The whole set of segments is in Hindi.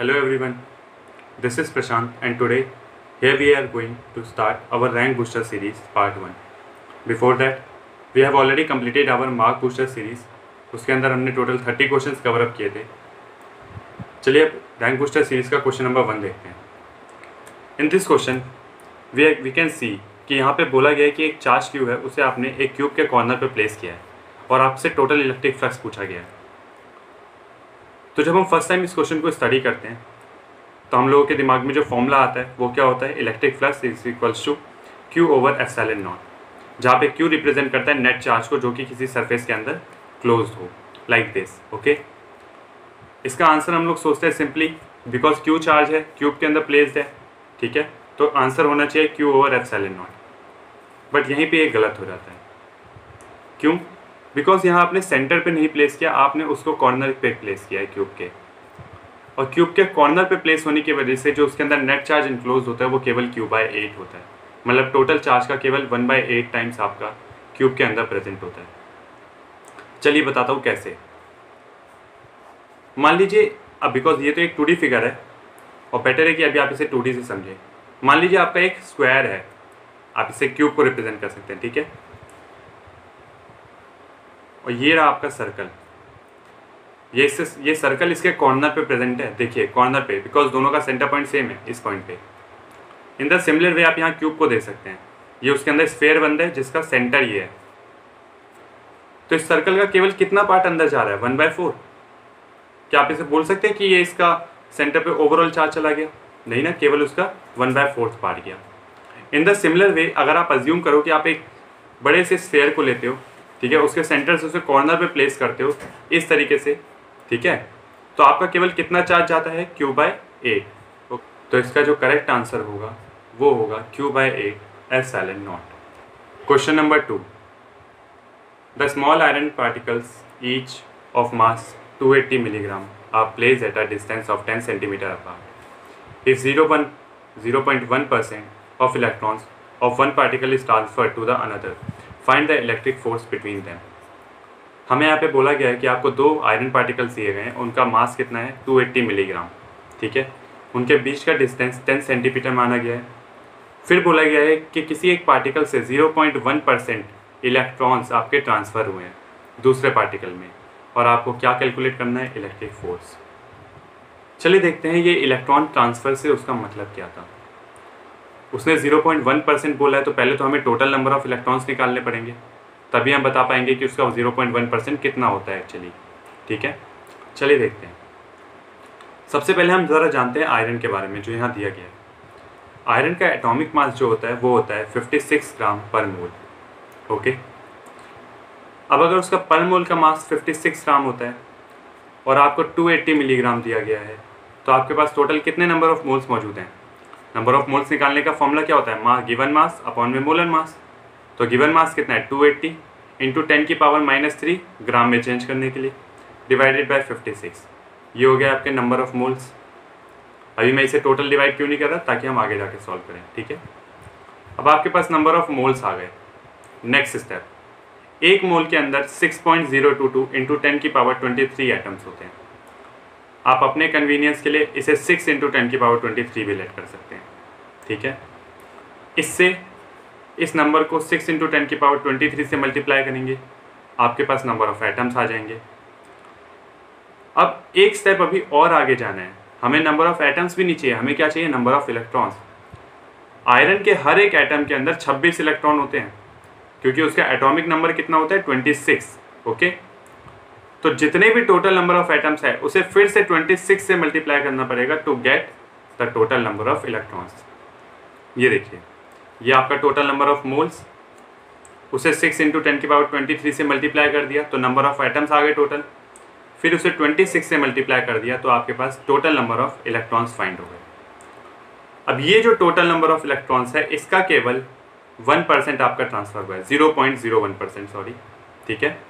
Hello everyone, this is Prashant and today here we are going to start our Rank Booster series part 1. Before that, we have already completed our Mark Booster series. उसके अंदर हमने टोटल 30 क्वेश्चंस कवर अप किए थे. चलिए अब रैंक बूस्टर सीरीज का क्वेश्चन नंबर 1 देखते हैं. In this question we can see कि यहाँ पे बोला गया है कि एक चार्ज क्यूब है, उसे आपने एक क्यूब के कॉर्नर पे प्लेस किया है और आपसे टोटल इलेक्ट्रिक फ्लक्स पूछा गया है. तो जब हम फर्स्ट टाइम इस क्वेश्चन को स्टडी करते हैं तो हम लोगों के दिमाग में जो फॉर्मूला आता है वो क्या होता है, electric flux is equals to Q over epsilon not, जहाँ पे क्यू रिप्रेजेंट करता है नेट चार्ज को जो कि किसी सरफेस के अंदर क्लोज हो, लाइक दिस. ओके, इसका आंसर हम लोग सोचते हैं सिंपली बिकॉज क्यू चार्ज है, क्यूब के अंदर प्लेस्ड है. ठीक है, तो आंसर होना चाहिए Q over epsilon not. But यहीं पे एक गलत हो जाता है. क्यों? बिकॉज यहाँ आपने सेंटर पे नहीं प्लेस किया, आपने उसको कॉर्नर पे प्लेस किया है क्यूब के, और क्यूब के कॉर्नर पे प्लेस होने की वजह से जो उसके अंदर नेट चार्ज इनक्लोज होता है वो केवल Q/8 होता है. मतलब टोटल चार्ज का केवल 1/8 टाइम्स आपका क्यूब के अंदर प्रेजेंट होता है. चलिए बताता हूँ कैसे. मान लीजिए अब बिकॉज ये तो एक 2D फिगर है और बेटर है कि अभी आप इसे 2D से समझें. मान लीजिए आपका एक स्क्वायर है, आप इसे क्यूब को रिप्रेजेंट कर सकते हैं. ठीक है, और ये रहा आपका सर्कल. ये सर्कल इसके कॉर्नर पे प्रेजेंट है. देखिए कॉर्नर पे, बिकॉज दोनों का सेंटर पॉइंट सेम है इस पॉइंट पे. इन द सिमिलर वे आप यहाँ क्यूब को देख सकते हैं. ये उसके अंदर स्फेयर बंद है जिसका सेंटर ये है. तो इस सर्कल का केवल कितना पार्ट अंदर जा रहा है, 1/4. क्या आप इसे बोल सकते हैं कि ये इसका सेंटर पे ओवरऑल चार्ज चला गया? नहीं ना, केवल उसका 1/4 पार्ट गया. इन द सिमिलर वे अगर आप अज्यूम करो कि आप एक बड़े से स्फेयर को लेते हो, ठीक है, उसके सेंटर से उसे कॉर्नर पे प्लेस करते हो इस तरीके से, ठीक है, तो आपका केवल कितना चार्ज जाता है, Q/8. तो इसका जो करेक्ट आंसर होगा वो होगा Q/8 epsilon not. Question number 2. The small iron particles each of mass 280 milligram are placed at a distance of 10 centimeter apart. If 0.1% of electrons of one particle is transferred to the another, find the electric force between them. हमें यहाँ पे बोला गया है कि आपको दो आयरन पार्टिकल्स दिए गए हैं, उनका मास कितना है, 280 मिलीग्राम. ठीक है, उनके बीच का डिस्टेंस 10 सेंटीमीटर माना गया है. फिर बोला गया है कि किसी एक पार्टिकल से 0.1% इलेक्ट्रॉन्स आपके ट्रांसफ़र हुए हैं दूसरे पार्टिकल में, और आपको क्या कैलकुलेट करना है, इलेक्ट्रिक फोर्स. चलिए देखते हैं ये इलेक्ट्रॉन ट्रांसफ़र से उसका मतलब क्या था. उसने 0.1% बोला है, तो पहले तो हमें टोटल नंबर ऑफ इलेक्ट्रॉन्स निकालने पड़ेंगे, तभी हम बता पाएंगे कि उसका 0.1% कितना होता है एक्चुअली. ठीक है, चलिए देखते हैं. सबसे पहले हम ज़रा जानते हैं आयरन के बारे में जो यहाँ दिया गया है. आयरन का एटॉमिक मास जो होता है वो होता है 56 ग्राम पर मोल. ओके, अब अगर उसका पर मोल का मास 56 ग्राम होता है और आपको 280 मिलीग्राम दिया गया है, तो आपके पास टोटल कितने नंबर ऑफ मोल्स मौजूद हैं. नंबर ऑफ मोल्स निकालने का फॉर्मूला क्या होता है, मास गिवन मास अपॉन में मोलर मास. तो गिवन मास कितना है, 280 इंटू 10⁻³ ग्राम में चेंज करने के लिए डिवाइडेड बाय 56. ये हो गया आपके नंबर ऑफ मोल्स. अभी मैं इसे टोटल डिवाइड क्यों नहीं कर रहा, ताकि हम आगे जाके सॉल्व करें. ठीक है, अब आपके पास नंबर ऑफ मोल्स आ गए. नेक्स्ट स्टेप, एक मोल के अंदर 6.022 इंटू 10⁻23 एटम्स होते हैं. आप अपने कन्वीनियंस के लिए इसे 6 इंटू 10⁻23 भी लेट कर सकते हैं. ठीक है, इससे इस नंबर को 6 इंटू 10⁻23 से मल्टीप्लाई करेंगे, आपके पास नंबर ऑफ एटम्स आ जाएंगे. अब एक स्टेप अभी और आगे जाना है. हमें नंबर ऑफ एटम्स भी नहीं चाहिए, हमें क्या चाहिए, नंबर ऑफ इलेक्ट्रॉन्स. आयरन के हर एक एटम के अंदर 26 इलेक्ट्रॉन होते हैं, क्योंकि उसका एटॉमिक नंबर कितना होता है, 26. ओके, तो जितने भी टोटल नंबर ऑफ एटम्स है उसे फिर से 26 से मल्टीप्लाई करना पड़ेगा to get the total number of electrons. ये देखिए, ये आपका टोटल नंबर ऑफ मोल्स, उसे 6 इंटू 10⁻23 से मल्टीप्लाई कर दिया तो नंबर ऑफ एटम्स आ गए टोटल. फिर उसे 26 से मल्टीप्लाई कर दिया तो आपके पास total number of electrons find हो गए. अब ये जो टोटल नंबर ऑफ इलेक्ट्रॉन्स है इसका केवल 1% आपका ट्रांसफर हुआ है, 0.01%, सॉरी. ठीक है,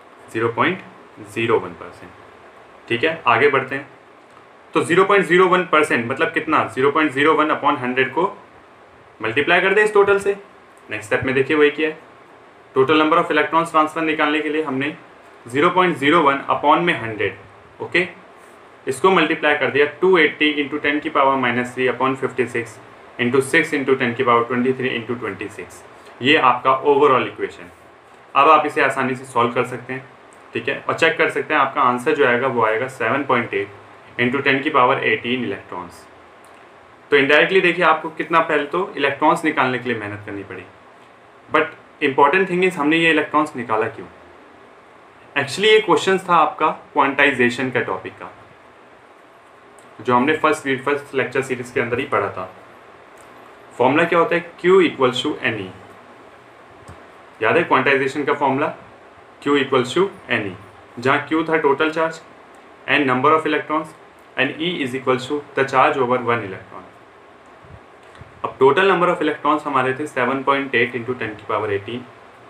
0.01%. ठीक है, आगे बढ़ते हैं. तो 0.01% मतलब कितना, 0.01 अपॉन 100 को मल्टीप्लाई कर दे इस टोटल से. नेक्स्ट स्टेप में देखिए वही किया है. Total number of electrons transfer निकालने के लिए हमने 0.01 अपॉन में 100, ओके, इसको मल्टीप्लाई कर दिया 280 इंटू 10 की पावर -3 अपॉन 56 इंटू 6 इंटू 10 की पावर 23 इंटू 26। ये आपका ओवरऑल इक्वेशन। अब आप इसे आसानी से सॉल्व कर सकते हैं, ठीक है, और चेक कर सकते हैं आपका आंसर जो आएगा वो आएगा 7.8 इंटू 10 की पावर 18 इलेक्ट्रॉन्स। तो इनडायरेक्टली देखिए आपको कितना पहले तो इलेक्ट्रॉन्स निकालने के लिए मेहनत करनी पड़ी, बट इंपॉर्टेंट थिंग इज हमने ये इलेक्ट्रॉन्स निकाला क्यों। एक्चुअली ये क्वेश्चन था आपका क्वांटाइजेशन का टॉपिक का, जो हमने फर्स्ट लेक्चर सीरीज के अंदर ही पढ़ा था। फॉर्मूला क्या होता है, Q इक्वल्स टू NE। याद है क्वांटाइजेशन का formula, Q equals to NE, जहाँ Q था total charge, N number of electrons and E is equals to the charge over 1 electron. अब टोटल नंबर ऑफ इलेक्ट्रॉन्स हमारे थे 7.8 इंटू 10 की पावर 18।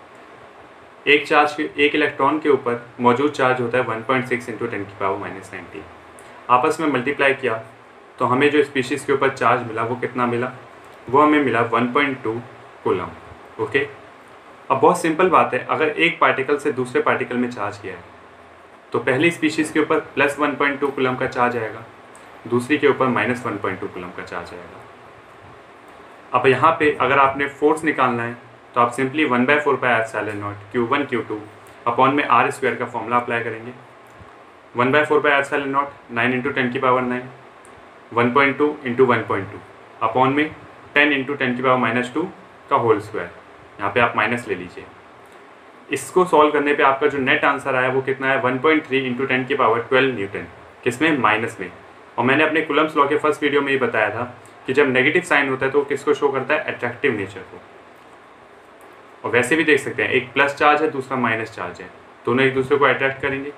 एक इलेक्ट्रॉन के ऊपर मौजूद चार्ज होता है 1.6 इंटू 10 की पावर -19। आपस में मल्टीप्लाई किया तो हमें जो स्पीशीज़ के ऊपर चार्ज मिला वो कितना मिला, वो हमें मिला 1.2 कूलम। ओके, अब बहुत सिंपल बात है, अगर एक पार्टिकल से दूसरे पार्टिकल में चार्ज किया है तो पहली स्पीशीज़ के ऊपर +1.2 कूलम का चार्ज आएगा, दूसरी के ऊपर -1.2 कूलम का चार्ज आएगा। अब यहाँ पे अगर आपने फोर्स निकालना है तो आप simply 1/4 pi epsilon Q1 Q2 upon में R² का फॉर्मूला अप्लाई करेंगे। 1/4 पाई एप्सिलॉन नॉट 9 इंटू 10 की पावर 9, 1.2 इंटू 1.2 अपॉन में 10 इंटू 10 की पावर -2 का होल स्क्वायर। यहाँ पे आप माइनस ले लीजिए। इसको सॉल्व करने पे आपका जो नेट आंसर आया वो कितना है, 1.3 इंटू 10 की पावर 12 न्यूटन। किसमें, माइनस में। और मैंने अपने कूलम्स लॉ के फर्स्ट वीडियो में ये बताया था कि जब नेगेटिव साइन होता है तो किसको शो करता है, अट्रैक्टिव नेचर को। और वैसे भी देख सकते हैं, एक प्लस चार्ज है दूसरा माइनस चार्ज है, दोनों एक दूसरे को अट्रैक्ट करेंगे।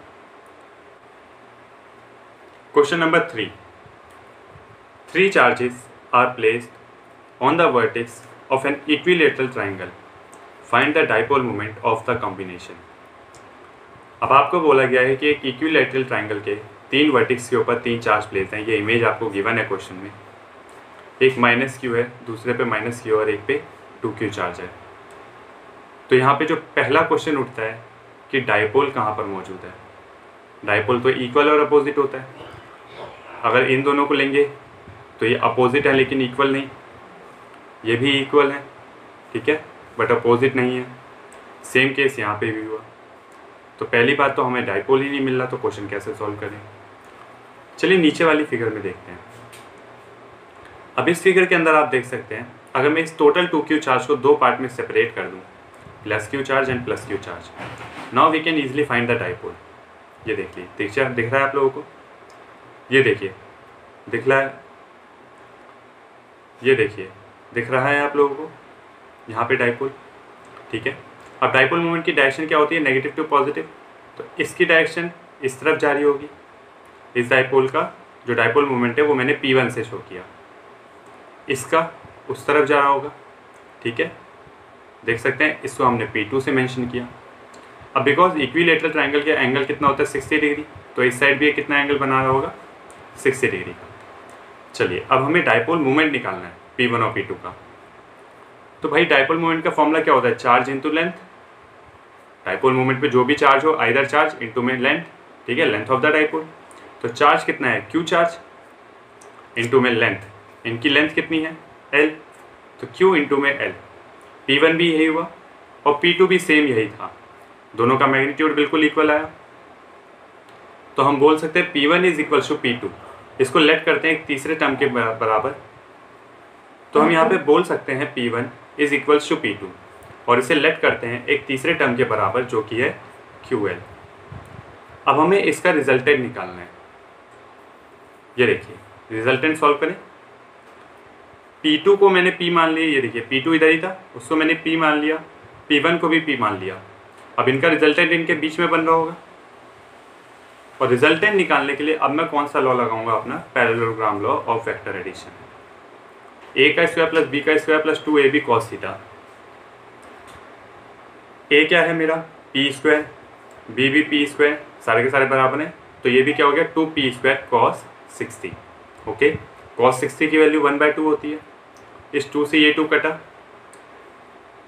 Question number 3, 3 charges are placed on the vertex of an equilateral triangle, find the dipole moment of the combination. अब आपको बोला गया है कि एक इक्विलेटरल ट्राइंगल के 3 वर्टेक्स के ऊपर 3 चार्ज प्लेस हैं। ये इमेज आपको गिवन है क्वेश्चन में। एक -Q है, दूसरे पे -Q और एक पे 2Q चार्ज है। तो यहाँ पे जो पहला क्वेश्चन उठता है कि डाइपोल कहाँ पर मौजूद है। डाइपोल तो इक्वल और अपोजिट होता है। अगर इन दोनों को लेंगे तो ये अपोजिट है लेकिन इक्वल नहीं, ये भी इक्वल है, ठीक है, बट अपोजिट नहीं है। सेम केस यहाँ पे भी हुआ। तो पहली बात तो हमें डाइपोल ही नहीं मिल रहा, तो क्वेश्चन कैसे सॉल्व करें। चलिए नीचे वाली फिगर में देखते हैं। अब इस फिगर के अंदर आप देख सकते हैं, अगर मैं इस टोटल 2Q चार्ज को 2 पार्ट में सेपरेट कर दूं, +Q charge and +Q charge, now we can easily find the dipole. ये देखिए, दिख रहा है आप लोगों को, ये देखिए दिख रहा है, ये देखिए दिख रहा है आप लोगों को यहाँ पे डाइपोल, ठीक है। अब डाइपोल मोमेंट की डायरेक्शन क्या होती है, नेगेटिव टू पॉजिटिव। तो इसकी डायरेक्शन इस तरफ जारी होगी। इस डाइपोल का जो डाइपोल मोमेंट है वो मैंने P1 से शो किया, इसका उस तरफ जा रहा होगा, ठीक है, देख सकते हैं। इसको हमने P2 से मेंशन किया। अब बिकॉज इक्विलेटरल ट्राइंगल का एंगल कितना होता है, 60 डिग्री, तो इस साइड भी कितना एंगल बना रहा होगा, 60 डिग्री का। चलिए अब हमें डाइपोल मोमेंट निकालना है P1 और P2 का। तो भाई डाइपोल मोमेंट का फॉर्मूला क्या होता है, charge into length. Dipole moment पे जो भी चार्ज हो, आइदर चार्ज इंटू में लेंथ, ठीक है, लेंथ ऑफ द डाइपोल। तो चार्ज कितना है, Q चार्ज इंटू में लेंथ, इनकी लेंथ कितनी है, L, तो Q इंटू में L। P1 भी यही हुआ और P2 भी सेम यही था, दोनों का मैग्नीट्यूड बिल्कुल इक्वल आया। तो हम बोल सकते हैं P1 is equal to P2। इसको लेट करते हैं एक तीसरे टर्म के बराबर, तो हम यहाँ पे बोल सकते हैं P1 is equal to P2 और इसे लेट करते हैं एक तीसरे टर्म के बराबर जो कि है QL। अब हमें इसका रिजल्टेंट निकालना है। ये देखिए रिजल्टेंट सॉल्व करें। P2 को मैंने P मान लिया, ये देखिए P2 इधर ही था, उसको मैंने P मान लिया, P1 को भी P मान लिया। अब इनका रिजल्टेंट इनके बीच में बन रहा होगा और रिजल्टेंट निकालने के लिए अब मैं कौन सा लॉ लगाऊंगा, अपना parallelogram law of vector addition. a का स्क्वायर प्लस b का square plus 2ab cos theta. a क्या है मेरा p स्क्वायर, b भी p स्क्वायर, सारे के सारे बराबर हैं, तो ये भी क्या हो गया 2p square cos 60। Okay, cos 60 की वैल्यू 1/2 होती है। इस 2 से ये 2 कटा,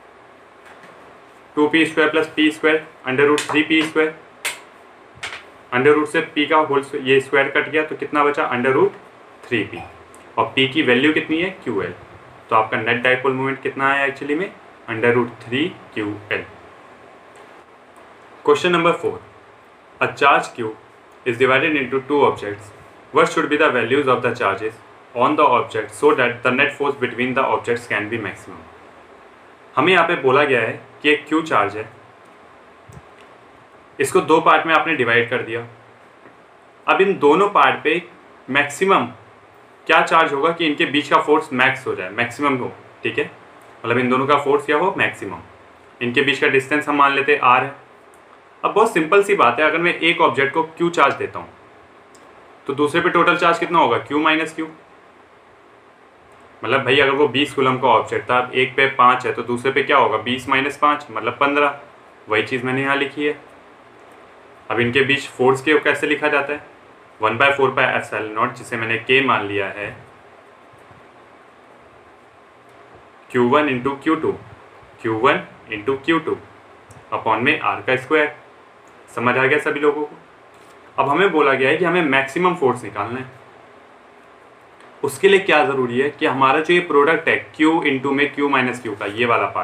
2p square plus p square under root 3p square under root से p का होल ये स्क्वायर कट गया तो कितना बचा अंडर रूट 3p और p की वैल्यू कितनी है QL। तो आपका नेट डाइपोल मोमेंट कितना है एक्चुअली में under root 3QL। Question number 4, a charge Q is divided into two objects. What should be the values of the charges on the object so that the net force between the objects can be maximum? हमें यहाँ पे बोला गया है कि एक Q चार्ज है, इसको दो पार्ट में आपने डिवाइड कर दिया। अब इन दोनों पार्ट पे मैक्सिमम क्या चार्ज होगा कि इनके बीच का फोर्स मैक्स हो जाए, मैक्सिमम हो, ठीक है, मतलब इन दोनों का फोर्स क्या हो मैक्सिमम। इनके बीच का डिस्टेंस हम मान लेते हैं r है। अब बहुत सिंपल सी बात है, अगर मैं एक ऑब्जेक्ट को Q चार्ज देता हूँ तो दूसरे पे टोटल चार्ज कितना होगा Q माइनस Q। मतलब भाई अगर वो 20 कूलम का ऑब्जेक्ट था, एक पे 5 है तो दूसरे पे क्या होगा 20 माइनस 5 मतलब 15। वही चीज़ मैंने यहाँ लिखी है। अब इनके बीच फोर्स के कैसे लिखा जाता है 1/4πε0 जिसे मैंने K मान लिया है Q1 इंटू Q2 अपॉन में R का स्क्वायर। समझ आ गया सभी लोगों को। अब हमें बोला गया है कि हमें मैक्सिमम फोर्स निकालना है। उसके लिए क्या ज़रूरी है कि हमारा जो ये प्रोडक्ट है Q इंटू में Q माइनस Q का ये वाला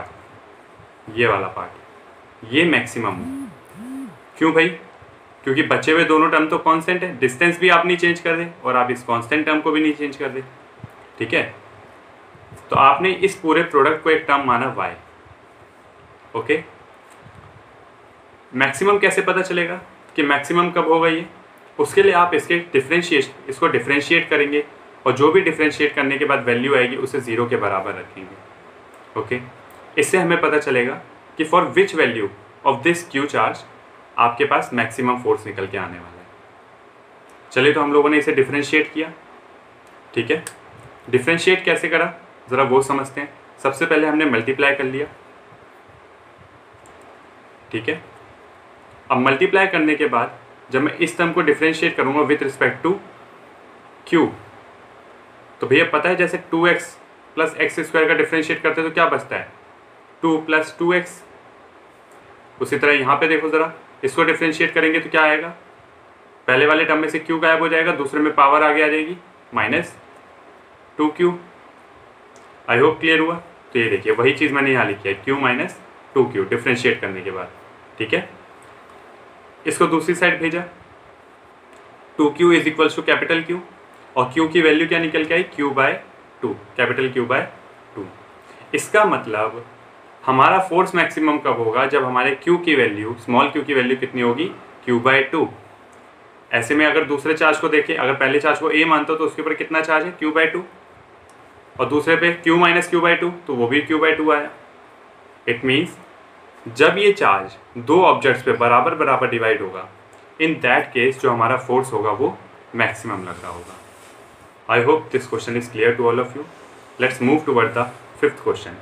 पार्ट ये मैक्सिमम हो। क्यों भाई? क्योंकि बचे हुए दोनों टर्म तो कांस्टेंट है, डिस्टेंस भी आप नहीं चेंज कर रहे और आप इस कांस्टेंट टर्म को भी नहीं चेंज कर रहे, ठीक है। तो आपने इस पूरे प्रोडक्ट को एक टर्म माना y, ओके। मैक्सिमम कैसे पता चलेगा कि मैक्सिमम कब होगा ये? उसके लिए आप इसको डिफरेंशिएट करेंगे और जो भी डिफरेंशिएट करने के बाद वैल्यू आएगी उसे 0 के बराबर रखेंगे, ओके। इससे हमें पता चलेगा कि for which value of this Q charge आपके पास मैक्सिमम फोर्स निकल के आने वाला है। चलिए तो हम लोगों ने इसे डिफरेंशिएट किया, ठीक है। डिफरेंशिएट कैसे करा ज़रा वो समझते हैं। सबसे पहले हमने मल्टीप्लाई कर लिया, ठीक है। अब मल्टीप्लाई करने के बाद जब मैं इस टर्म को डिफरेंशिएट करूंगा विथ रिस्पेक्ट टू Q, तो भैया पता है जैसे 2x प्लस एक्स स्क्वायर का डिफरेंशिएट करते हैं तो क्या बचता है 2 प्लस 2x। उसी तरह यहाँ पे देखो ज़रा, इसको डिफरेंशिएट करेंगे तो क्या आएगा, पहले वाले टर्म में से Q गायब हो जाएगा, दूसरे में पावर आगे आ जाएगी minus 2Q। I hope clear हुआ। तो ये देखिए वही चीज़ मैंने यहाँ लिखी है Q माइनस 2Q डिफरेंशिएट करने के बाद, ठीक है। इसको दूसरी साइड भेजा 2Q is equals to capital Q और Q की वैल्यू क्या निकल के आई Q/2, कैपिटल Q/2। इसका मतलब हमारा फोर्स मैक्सिमम कब होगा जब हमारे Q की वैल्यू स्मॉल q की वैल्यू कितनी होगी Q/2। ऐसे में अगर दूसरे चार्ज को देखें, अगर पहले चार्ज को A मानते हो तो उसके ऊपर कितना चार्ज है Q/2 और दूसरे पे Q माइनस Q/2 तो वो भी Q/2 आया। इट मीन्स जब ये चार्ज दो ऑब्जेक्ट्स पे बराबर बराबर डिवाइड होगा, इन दैट केस जो हमारा फोर्स होगा वो मैक्सिमम लग रहा होगा। I hope this question is clear to all of you. Let's move toward the fifth question.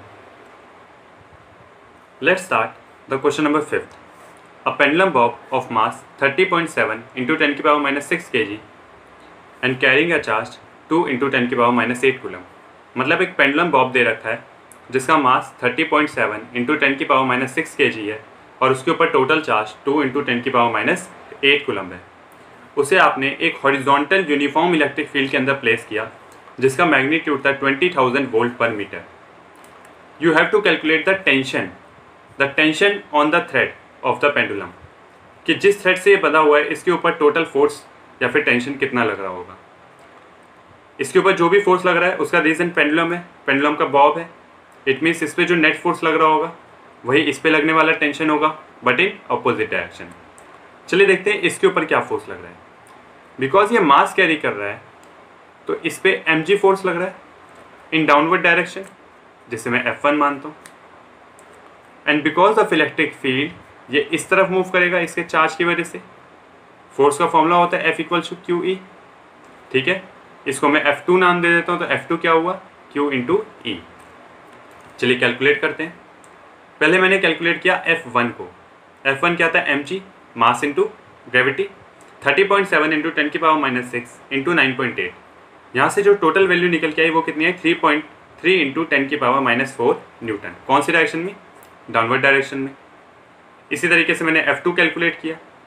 Let's start the question number 5th. A pendulum bob of mass 30.7 into 10 की power minus 6 kg and carrying a charge 2 into 10 की पावर माइनस 8 कूलम। मतलब एक पेंडुलम बॉब दे रखा है जिसका मास 30.7 इंटू 10 की पावर माइनस 6 kg है और उसके ऊपर टोटल चार्ज 2 इंटू 10 की पावर माइनस 8 कूलम है। उसे आपने एक हॉरिजॉन्टल यूनिफॉर्म इलेक्ट्रिक फील्ड के अंदर प्लेस किया जिसका मैग्नीट्यूड था 20,000 वोल्ट पर metre. You have to calculate the tension on the thread of the pendulum, कि जिस थ्रेड से ये बंधा हुआ है इसके ऊपर टोटल फोर्स या फिर टेंशन कितना लग रहा होगा। इसके ऊपर जो भी फोर्स लग रहा है उसका रीजन पेंडुलम है, पेंडुलम का बॉब है। इट मीन्स इस पर जो नेट फोर्स लग रहा होगा वही इस पे लगने वाला टेंशन होगा, बट इन अपोजिट डायरेक्शन। चलिए देखते हैं इसके ऊपर क्या फोर्स लग रहा है। बिकॉज ये मास कैरी कर रहा है तो इस पे mg फोर्स लग रहा है इन डाउनवर्ड डायरेक्शन, जिसे मैं F1 मानता हूँ। And because of electric field ये इस तरफ मूव करेगा इसके चार्ज की वजह से। फोर्स का फॉर्मूला होता है F इक्वल टू QE, ठीक है। इसको मैं F2 नाम दे देता हूँ, तो F2 क्या हुआ Q इंटू E। चलिए कैलकुलेट करते हैं। पहले मैंने कैलकुलेट किया F1 को। F1 क्या था mg, mass into gravity, 30.7 into 10 की पावर माइनस 6 इंटू 9.8। यहाँ से जो टोटल वैल्यू निकल के आई वो कितनी है 3.3 इंटू 10 की पावर माइनस 4 न्यूटन। कौन सी डायरेक्शन में? डाउनवर्ड डायरेक्शन में। इसी तरीके से मैंने F2 कैलकुलेट किया।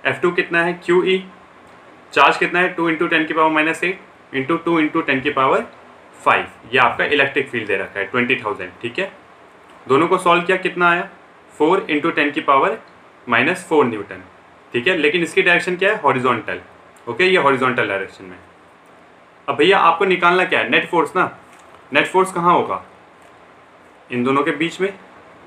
F2 कितना है QE, चार्ज कितना है 2 × 10⁻⁸ इंटू 2 × 10⁵ ये आपका इलेक्ट्रिक फील्ड दे रखा है 20,000। ठीक है, दोनों को सॉल्व किया, कितना आया 4 × 10⁻⁻4 न्यूटन। ठीक है, लेकिन इसकी डायरेक्शन क्या है हॉरिजॉन्टल। ओके, ये हॉरिजॉन्टल डायरेक्शन में। अब भैया आपको निकालना क्या है नेट फोर्स ना। नेट फोर्स कहाँ होगा, इन दोनों के बीच में।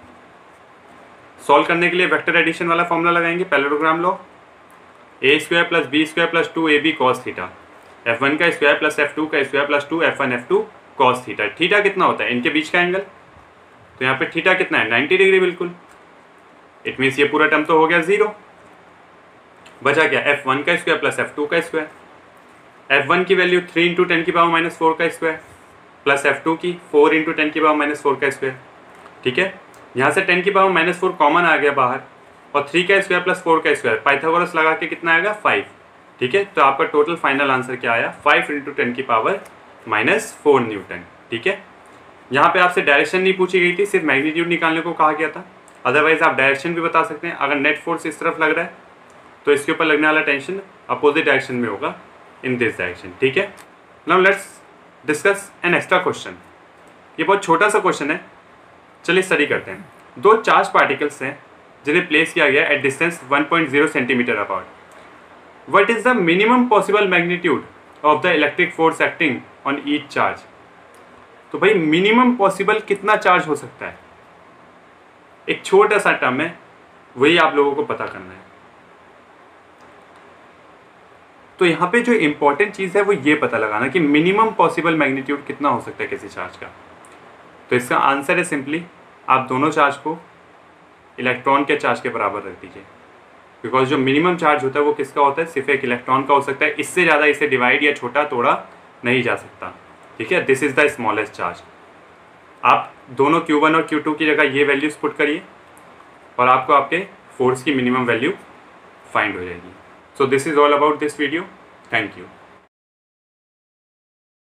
सॉल्व करने के लिए वेक्टर एडिशन वाला फॉर्मूला लगाएंगे, parallelogram law, a² + b² + 2ab cos theta, f1 का स्क्वायर प्लस f2 का square plus 2 f1 f2 cos theta. Theta कितना होता है इनके बीच का एंगल, तो यहाँ पे थीटा कितना है 90 डिग्री बिल्कुल। इट मीन्स ये पूरा टर्म तो हो गया 0, बचा क्या f1 का स्क्वायर प्लस f2 का स्क्वायर। f1 की वैल्यू 3 × 10⁻⁻4 का स्क्वायर प्लस f2 की 4 × 10⁻⁻4 का स्क्वायर। ठीक है, यहाँ से 10⁻⁻4 कॉमन आ गया बाहर, और 3 का स्क्वायर प्लस 4 का स्क्वायर, पाइथागोरस लगा के कितना आएगा 5। ठीक है, तो आपका टोटल फाइनल आंसर क्या आया 5 × 10⁻⁻4 न्यूटन। ठीक है, यहाँ पे आपसे डायरेक्शन नहीं पूछी गई थी, सिर्फ मैग्नीट्यूड निकालने को कहा गया था। अदरवाइज आप डायरेक्शन भी बता सकते हैं। अगर नेट फोर्स इस तरफ लग रहा है तो इसके ऊपर लगने वाला टेंशन अपोजिट डायरेक्शन में होगा, इन दिस डायरेक्शन। ठीक है, now let's discuss an extra question. ये बहुत छोटा सा क्वेश्चन है, चलिए स्टडी करते हैं। दो चार्ज पार्टिकल्स हैं जिन्हें प्लेस किया गया at distance 1.0 centimetre apart. What is the minimum possible magnitude of the electric force acting on each charge. तो भाई मिनिमम पॉसिबल कितना चार्ज हो सकता है, एक छोटा सा टर्म है, वही आप लोगों को पता करना है। तो यहाँ पे जो इंपॉर्टेंट चीज़ है वो ये पता लगाना कि मिनिमम पॉसिबल मैग्नीट्यूड कितना हो सकता है किसी चार्ज का। तो इसका आंसर है सिंपली आप दोनों चार्ज को इलेक्ट्रॉन के चार्ज के बराबर रख दीजिए, बिकॉज जो मिनिमम चार्ज होता है वो किसका होता है, सिर्फ एक इलेक्ट्रॉन का हो सकता है। इससे ज़्यादा इसे डिवाइड या छोटा तोड़ा नहीं जा सकता। ठीक है, this is the smallest charge. आप दोनों Q1 और Q2 की जगह ये वैल्यूज पुट करिए और आपको आपके फोर्स की मिनिमम वैल्यू फाइंड हो जाएगी। So this is all about this video. Thank you.